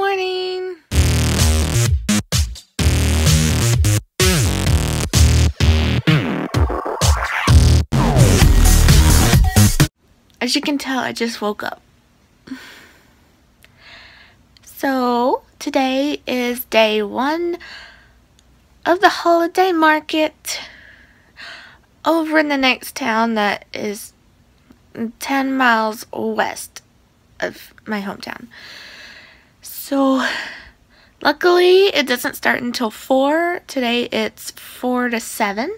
morning. As you can tell, I just woke up. So, today is day 1 of the holiday market over in the next town that is 10 miles west of my hometown. So, luckily, it doesn't start until 4. Today, it's 4 to 7.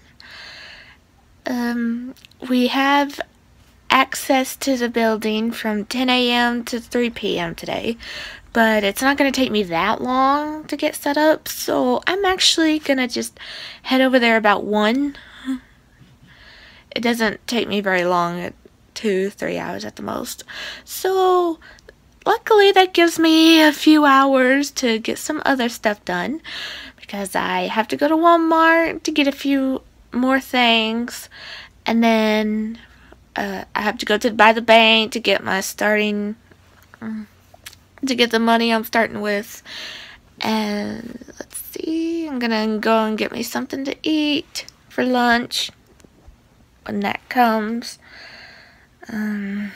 We have access to the building from 10 a.m. to 3 p.m. today, but it's not going to take me that long to get set up, so I'm actually going to just head over there about 1. It doesn't take me very long, 2-3 hours at the most, so luckily that gives me a few hours to get some other stuff done, because I have to go to Walmart to get a few more things, and then I have to go by the bank to get my to get the money I'm starting with. And let's see, I'm gonna go and get me something to eat for lunch when that comes. And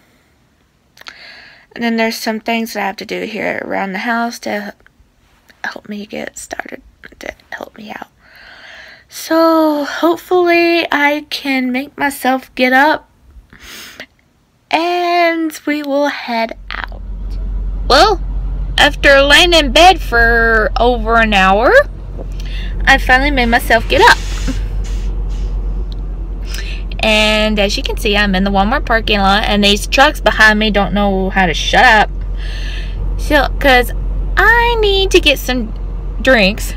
then there's some things that I have to do here around the house to help me get started, to help me out. So, hopefully I can make myself get up and we will head out. Well, after laying in bed for over an hour, I finally made myself get up. And as you can see, I'm in the Walmart parking lot, and these trucks behind me don't know how to shut up. So, because I need to get some drinks.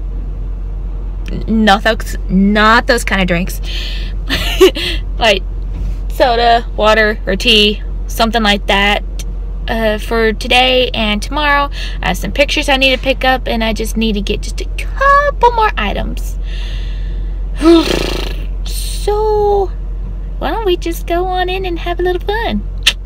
Not those kind of drinks. Like soda, water, or tea, something like that, for today and tomorrow. I have some pictures I need to pick up, and I just need to get just a couple more items. So why don't we just go on in and have a little fun?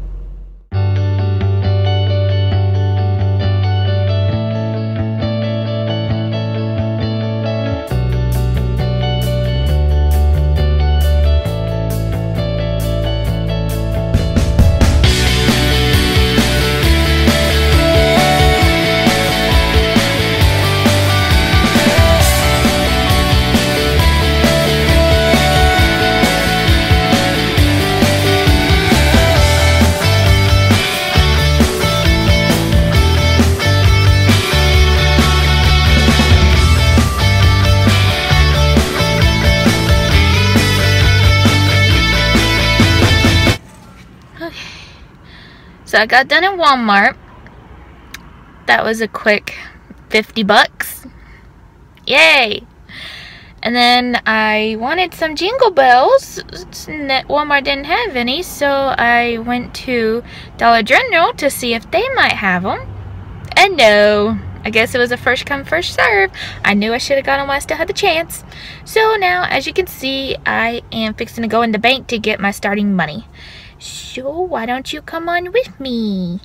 So I got done in Walmart. That was a quick 50 bucks. Yay! And then I wanted some Jingle Bells. Walmart didn't have any, so I went to Dollar General to see if they might have them. And no, I guess it was a first come, first serve. I knew I should have got them while I still had the chance. So now, as you can see, I am fixing to go in the bank to get my starting money. So why don't you come on with me?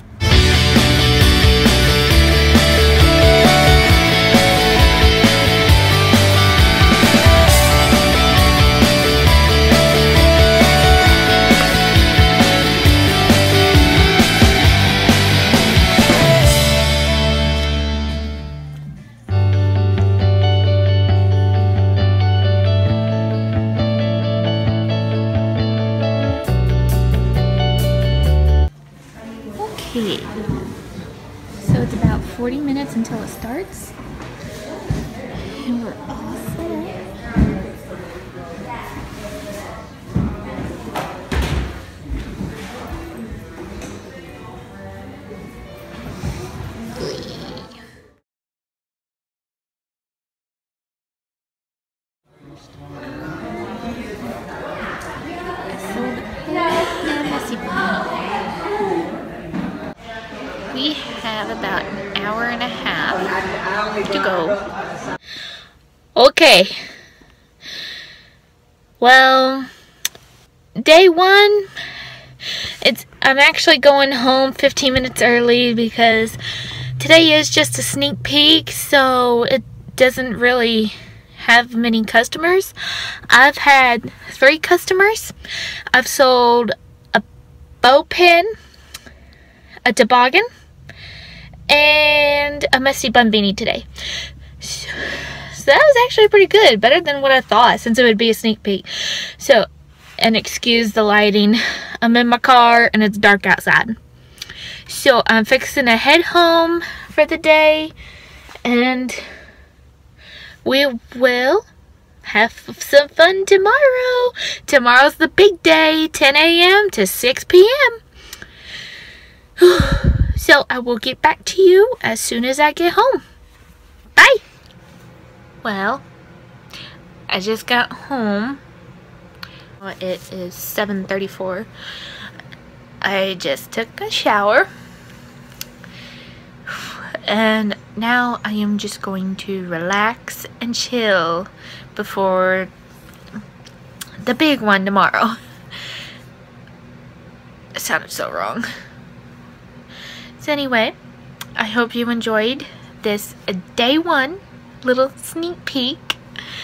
So it's about 40 minutes until it starts, and we're all set up. We have about an hour and a half to go. Okay. Well, day 1, I'm actually going home 15 minutes early because Today is just a sneak peek, so it doesn't really have many customers. I've had 3 customers. I've sold a bow pin, a toboggan, and a messy bun beanie today. So that was actually pretty good. Better than what I thought, since it would be a sneak peek. So, and excuse the lighting. I'm in my car and it's dark outside. So I'm fixing to head home for the day, and we will have some fun tomorrow. Tomorrow's the big day, 10 a.m. to 6 p.m. So I will get back to you as soon as I get home. Bye. Well, I just got home. It is 7:34. I just took a shower. And now I am just going to relax and chill before the big one tomorrow. It sounded so wrong. So anyway, I hope you enjoyed this day 1 little sneak peek.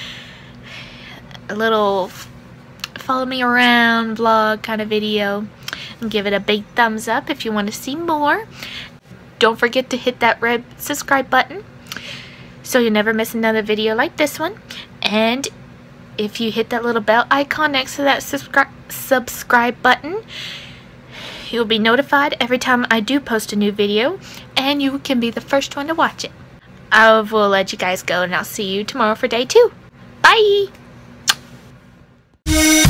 A little follow me around vlog kind of video. And give it a big thumbs up if you want to see more. Don't forget to hit that red subscribe button so you'll never miss another video like this one. And if you hit that little bell icon next to that subscribe button, you'll be notified every time I do post a new video, and you can be the first one to watch it. I will let you guys go, and I'll see you tomorrow for day 2. Bye!